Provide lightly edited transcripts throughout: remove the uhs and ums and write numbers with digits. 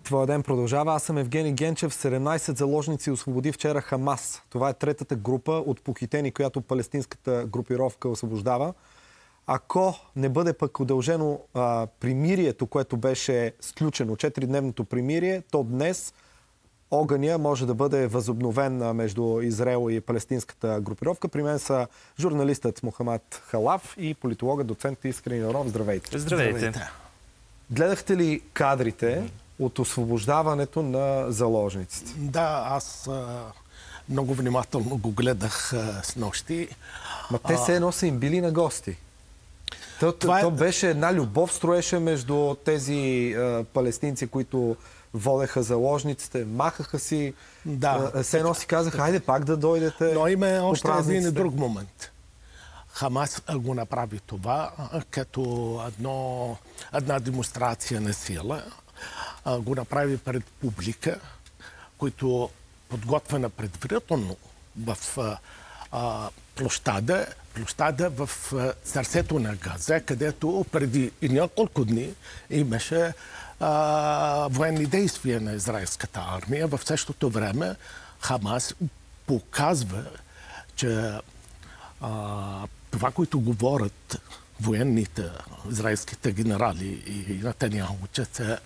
Твоя ден продължава. Аз съм Евгений Генчев. 17 заложници освободи вчера Хамас. Това е третата група от похитени, която палестинската групировка освобождава. Ако не бъде пък удължено примирието, което беше сключено, 4-дневното примирие, то днес огъня може да бъде възобновен между Израел и палестинската групировка. При мен са журналистът Мохамад Халав и политологът доцент Искрен Иванов. Здравейте! Здравейте! Гледахте ли кадрите от освобождаването на заложниците? Да, аз много внимателно го гледах с нощи. Ма те все едно са им били на гости. То беше една любов, строеше между тези палестинци, които водеха заложниците, махаха си. Да. Все едно си казаха, хайде пак да дойдете. Но има още един и друг момент. Хамас го направи това като една демонстрация на сила. Го направи пред публика, който подготвена предварително в площада в сърцето на Газа, където преди няколко дни имаше военни действия на израелската армия. В същото време Хамас показва, че това, което говорят военните израелските генерали и Нетаняху, че са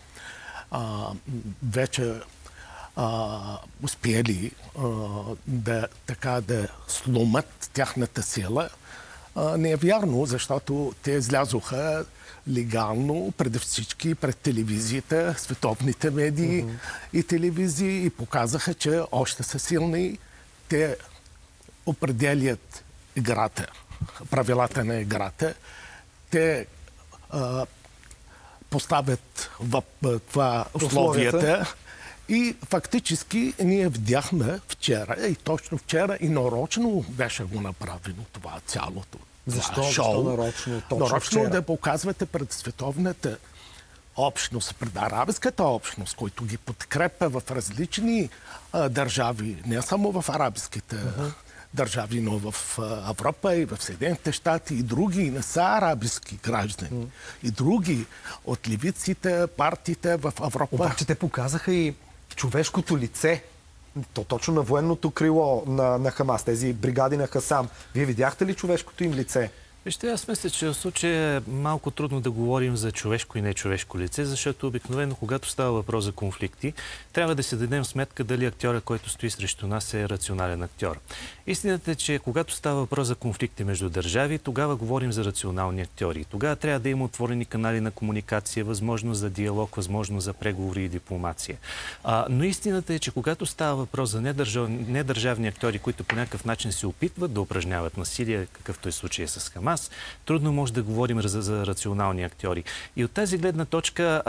вече успели да сломат тяхната сила, не е вярно, защото те излязоха легално преди всички пред телевизията, световните медии и телевизии и показаха, че още са силни. Те определят играта, правилата на играта. Те поставят в това условията. И фактически ние видяхме вчера, и точно вчера, и нарочно беше го направено това цялото. Защо нарочно? Нарочно да показвате пред световната общност, пред арабската общност, който ги подкрепя в различни държави, не само в арабските държави, но в Европа и в Съединените щати и други, не са арабски граждани. И други от левиците, партиите в Европа. Обаче те показаха и човешкото лице, точно на военното крило на Хамас, тези бригади на Хасам. Вие видяхте ли човешкото им лице? Вижте, аз мисля, че в случая е малко трудно да говорим за човешко и нечовешко лице, защото обикновено, когато става въпрос за конфликти, трябва да си дадем сметка дали актьора, който стои срещу нас, е рационален актьор. Истината е, че когато става въпрос за конфликти между държави, тогава говорим за рационални актьори. Тогава трябва да има отворени канали на комуникация, възможност за диалог, възможност за преговори и дипломация. Но истината е, че когато става въпрос за недържавни актьори, които по някакъв начин се опитват да упражняват насилие, какъвто е случая с Хамас, трудно може да говорим за рационални актьори. И от тази гледна точка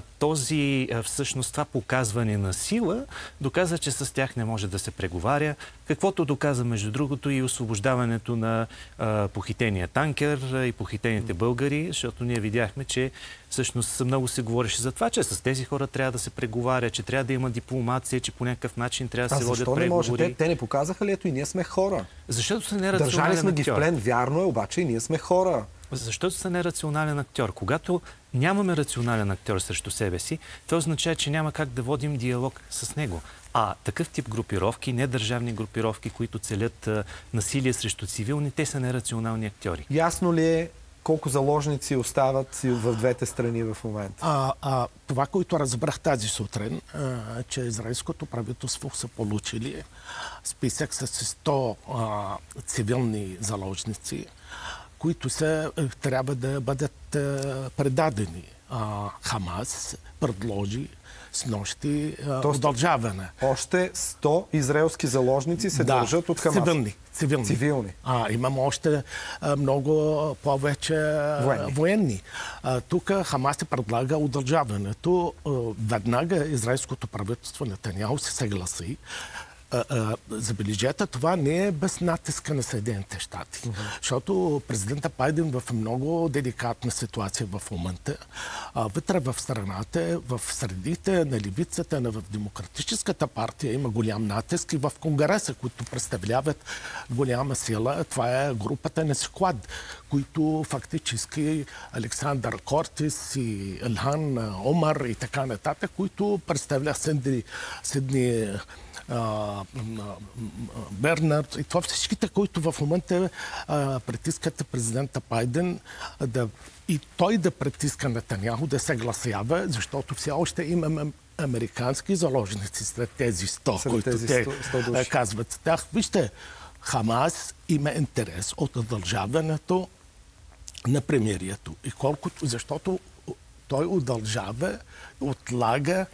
всъщност това показване на сила доказа, че с тях не може да се преговаря. Каквото доказа, между другото, и освобождаването на похитения танкер и похитените българи, защото ние видяхме, че всъщност много се говореше за това, че с тези хора трябва да се преговаря, че трябва да има дипломация, че по някакъв начин трябва да се водят преговори. Защо не може? Те не показаха ли? Ето и ние сме хора. Защото са нерационален актьор. Държали сме ги в плен, вярно е, обаче и ние сме хора. Защото са нерационален актьор. Когато нямаме рационален актьор срещу себе си, това означава, че няма как да водим диалог с него. А такъв тип групировки, недържавни групировки, които целят насилие срещу цивилни, те са нерационални актьори. Ясно ли е колко заложници остават в двете страни в момента? Това, което разбрах тази сутрин, че израелското правителство са получили списък с 100 цивилни заложници, които трябва да бъдат предадени. Хамас предложи с нощи удължаване. Още 100 израелски заложници се държат от Хамас. Цивилни. Имаме още много повече военни. Тук Хамас се предлага удължаването. Веднага израелското правителство Нетаняху се съгласи забележете, това не е без натиска на Съединените щати. Защото президента Байден в много деликатна ситуация в момента, вътре в страната, в средите на левицата, в Демократическата партия има голям натиск и в Конгреса, които представляват голяма сила. Това е групата на Склад, които фактически Александър Кортис и Илхан Омар и така нататък, които представляват Сидни Бернард и това всичките, които в момента притискат президента Байден и той да притиска Нетаняху да се гласява, защото все още имаме американски заложници сред тези 100, които те казват. Вижте, Хамас има интерес от удължаването на премирието. И защото той удължава, отлага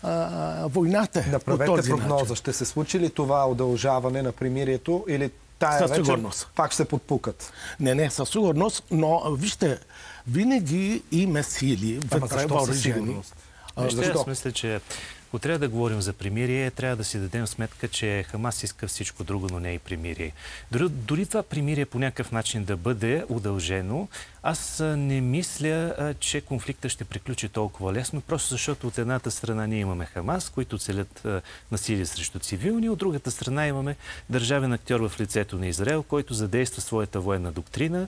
войната. Направете прогноза. Ще се случи ли това удължаване на примирието или тая вечер пак ще се подпукат? Не, със сигурност, но вижте, винаги има сили вътре въоръжени. Аз мисля, че ако трябва да говорим за примирие, трябва да си дадем сметка, че Хамас иска всичко друго, но не и примирие. Дори това примирие по някакъв начин да бъде удължено, аз не мисля, че конфликта ще приключи толкова лесно, просто защото от едната страна ние имаме Хамас, които целят насилие срещу цивилни, от другата страна имаме държавен актьор в лицето на Израел, който задейства своята военна доктрина,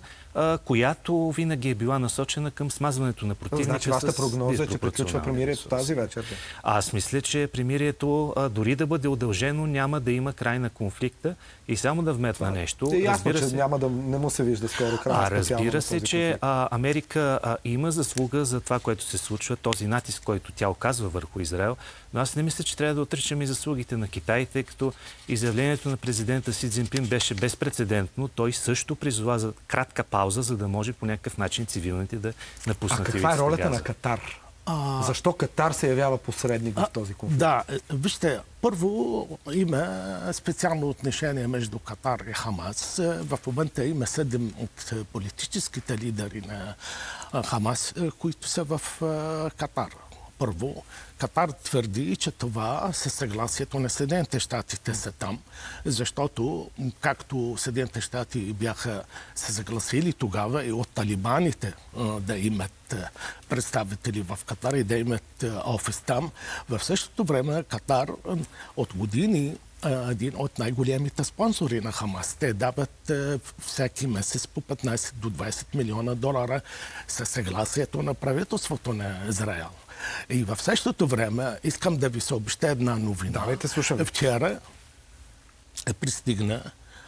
която винаги е била насочена към смазването на противника. Значи вашата прогноза е, че приключва примирието тази вечер? Аз мисля, че примирието, дори да бъде удължено, няма да има край на конфликта. И само да вметна нещо. Ясно, че не му се вижда скоро край. Разбира се, че Америка има заслуга за това, което се случва, този натиск, който тя оказва върху Израел. Но аз не мисля, че трябва да отричаме и заслугите на Китай, тъй като изявлението на президента Си Цзинпин беше безпрецедентно. Той също призова за кратка пауза, за да може по някакъв начин цивилните да напуснат ивицата Газа. Каква е ролята на Катар? Защо Катар се явява посредник в този конфликт? Да, вижте, първо има специално отношение между Катар и Хамас. В момента има 7 от политическите лидери на Хамас, които са в Катар. Първо, Катар твърди, че това със съгласието на Съединените щати са там, защото както Съединените щати бяха се съгласили тогава и от талибаните да имат представители в Катар и да имат офис там, в същото време Катар от години един от най-големите спонсори на Хамас. Те дават всеки месец по 15 до 20 милиона долара със съгласието на правителството на Израел. И в същото време искам да ви съобщя една новина. Давайте, слушам. Вчера пристигна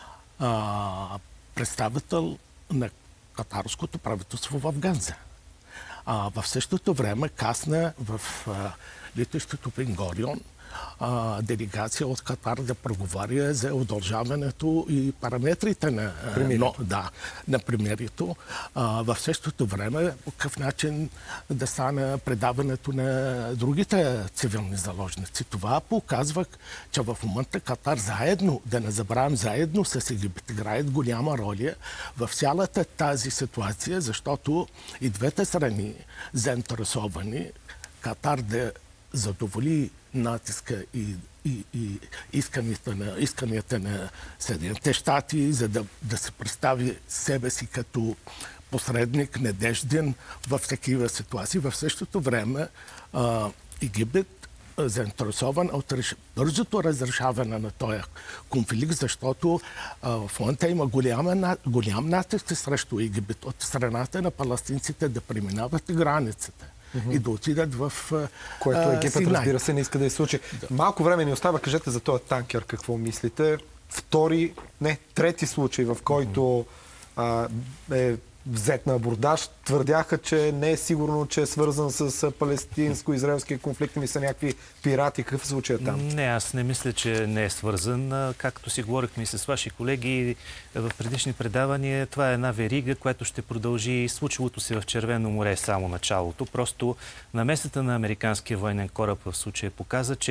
представител на катарското правителство в Газа. В същото време касна в летището Бен Горион делегация от Катар да преговаря за удължаването и параметрите на примирието. В същото време по какъв начин да стане предаването на другите цивилни заложници. Това показва, че в момента Катар заедно, да не забравим, заедно с Египет играят голяма роля в цялата тази ситуация, защото и двете страни заинтересовани Катар да задоволи натиска и исканията на Съединените щати, за да се представи себе си като посредник, надежден в такива ситуации. В същото време Египет заинтересован от бързото разрешаване на този конфликт, защото в момента има голям натиск срещу Египет от страната на палестинците да преминават границата и да отидат в което Египет, Синай. разбира се, не иска да изслучи. Да. Малко време ни остава. Кажете за този танкер какво мислите. Трети случай, в който е взет на абордаж. Твърдяха, че не е сигурно, че е свързан с палестинско-израелския конфликт и са някакви пирати. Какъв случай е там? Не, аз не мисля, че не е свързан. Както си говорихме и с ваши колеги в предишни предавания, това е една верига, която ще продължи. Случилото се в Червено море само началото. Просто намесата на американския военен кораб в случая показа, че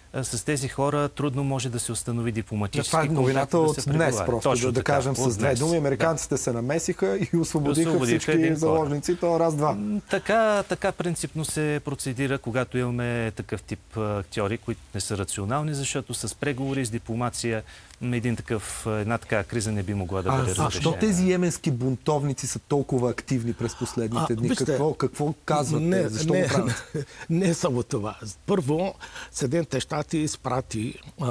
с тези хора трудно може да се установи дипломатически Това е новината контакт, от да се днес, преговаря. просто Точно да така, кажем с две думи. Американците се намесиха и освободиха всички един заложници, то раз-два. Така принципно се процедира, когато имаме такъв тип актьори, които не са рационални, защото с преговори, с дипломация, една такава криза не би могла да бъде разрешена. Защо тези йеменски бунтовници са толкова активни през последните дни? Вижте, Какво казвате? Защо го правят? Не само това. Първо, Съединените щати изпрати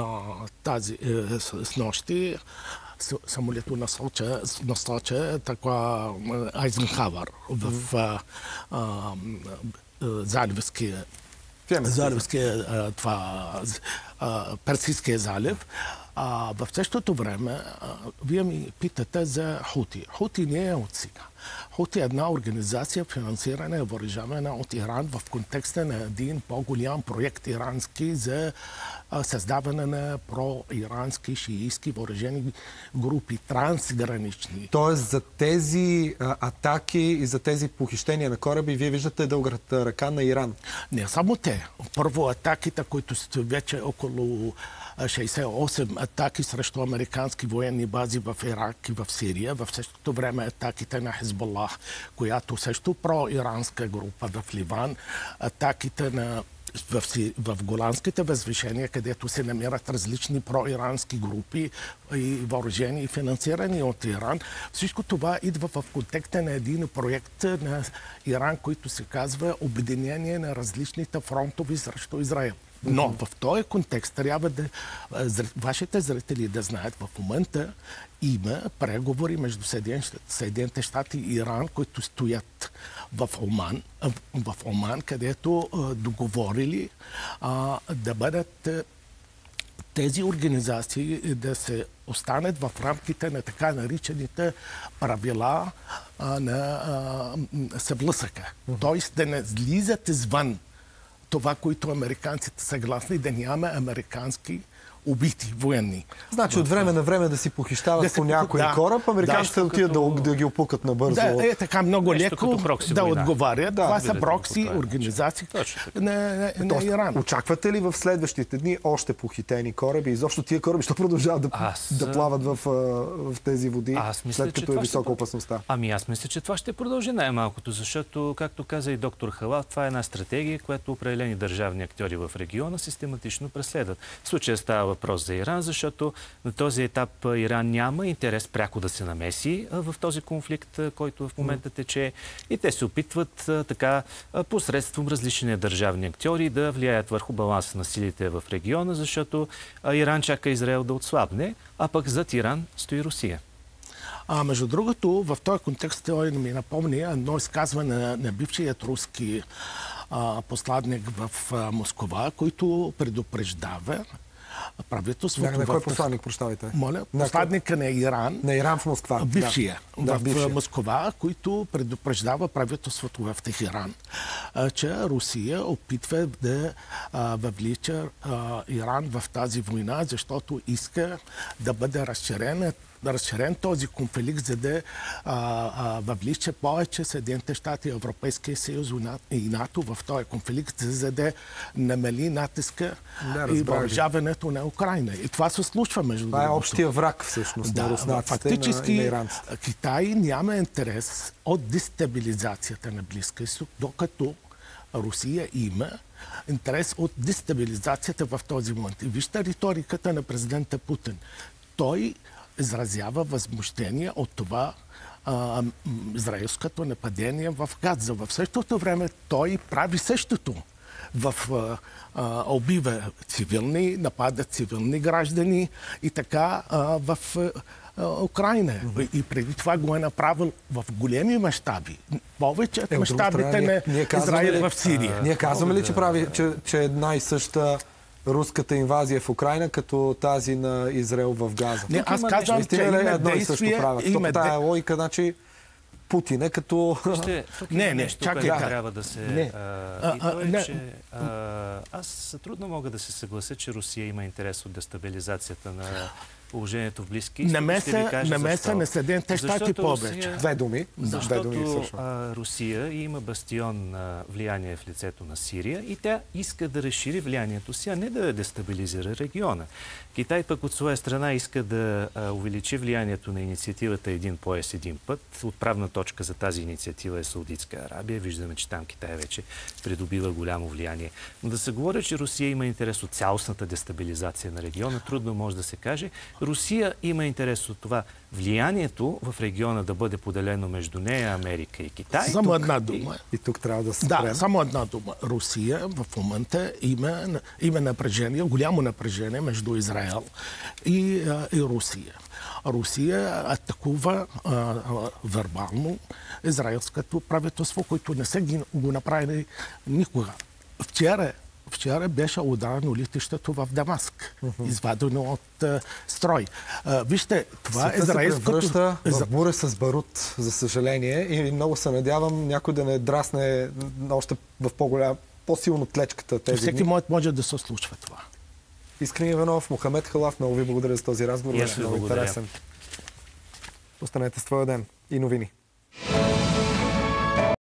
с нощи самолето насоча така Айзенхауър в Персийския залив. В същото време, вие ми питате за Хути. Хути не е от сега. Хути е една организация, финансирана и въоръжавана от Иран в контекста на един по-голям проект ирански за създаване на про-ирански шиитски въоръжени групи, трансгранични. Тоест за тези атаки и за тези похищения на кораби, вие виждате дългата ръка на Иран? Не само те. Първо атаките, които са вече около 68 атаки срещу американски военни бази в Ирак и в Сирия. В същото време атаките на Хезболах, която също про-иранска група в Ливан. Атаките в Голандските възвишения, където се намират различни про-ирански групи и въоръжени и финансирани от Иран. Всичко това идва в контекста на един проект на Иран, който се казва Обединение на различните фронтови срещу Израел. Но в този контекст трябва вашите зрители да знаят, в момента има преговори между Съединените щати и Иран, които стоят в Оман, където договорили да бъдат тези организации да се останат в рамките на така наричаните правила на съблъсъка. Тоест да не слизат извън това, което американците са съгласни, да няма американски убити военни. Значи от време на време да си похищават по някой кораб, американците отидат да ги опукат набързо. Така много леко да отговарят. Това са прокси организации на Иран. Очаквате ли в следващите дни още похитени кораби? Изобщо тия кораби ще продължават да плават в тези води, след като е висока опасността? Аз мисля, че това ще продължи най-малкото, защото, както каза и доктор Халав, това е една стратегия, която определени държавни актьори в региона систематично преследват. В случая става въпрос за Иран, защото на този етап Иран няма интерес пряко да се намеси в този конфликт, който в момента тече. И те се опитват така посредством различни държавни актьори да влияят върху баланса на силите в региона, защото Иран чака Израел да отслабне, а пък зад Иран стои Русия. Между другото, в този контекст той ми напомни едно изказване на бившият руски посланник в Москва, който предупреждава правителството. На кой посланник, прощавайте? Моля, посланника на Иран. На Иран в Москва. Бившия. В Москва, който предупреждава правителството в Техеран, че Русия опитва да въвлича Иран в тази война, защото иска да бъде разширен този конфликт, за да въвлича повече Съединените щати, Европейския съюз и НАТО в този конфликт, за да намали натиска и въоръжаването на Украйна. И това се случва между другото. Това е общия враг всъщност на руснаците и на иранците. Китай няма интерес от дестабилизацията на Близкия изток, докато Русия има интерес от дестабилизацията в този момент. И вижте риториката на президента Путин. Той изразява възмущение от това израелското нападение в Газа. В същото време той прави същото. Убива цивилни, напада цивилни граждани и така в Украйна. И преди това го е направил в големи мащаби. Повече от мащабите на Израел в Сирия. Ние казваме ли, че една и съща руската инвазия в Украйна, като тази на Израел в Газа? Не, аз казвам, че има едно и също правят. Тая логика, значи Путин е като... Чакай, трябва да се... Аз трудно мога да се съглася, че Русия има интерес от дестабилизацията на положението в Близки изток. Намеса на Съединените щати повече. Две думи. Защото Русия има бастион на влияние в лицето на Сирия и тя иска да разшири влиянието си, а не да дестабилизира региона. Китай пък от своя страна иска да увеличи влиянието на инициативата Един пояс, един път. Отправна точка за тази инициатива е Саудитска Арабия. Виждаме, че там Китай вече придобива голямо влияние. Но да се говори, че Русия има интерес от цялостната дестабилизация на региона, трудно може да се каже. Русия има интерес от това влиянието в региона да бъде поделено между нея, Америка и Китай. Само една дума. И тук трябва да се спрем. Да, само една дума. Русия в момента има напрежение, голямо напрежение между Израел и Русия. Русия атакува вербално израелското правителство, което не са го направили никога. Вчера беше ударено летището в Дамаск, извадено от строй. Вижте, това е израелското... се превръща в буря с барут, за съжаление, и много се надявам някой да не драсне още в по-силно тлечката тези всеки дни. може да се случва това. Искрен Иванов, Мохамед Халав, много ви благодаря за този разговор. Беше много интересен. Останете с твоя ден и новини.